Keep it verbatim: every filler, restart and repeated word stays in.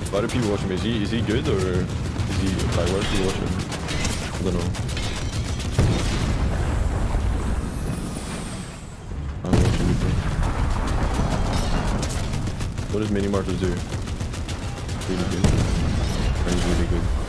Why do people watch him? Is he is he good or is he like where do you watch him? I don't know. I don't watch anything. What does Mini Martins do? Really good. He's really good.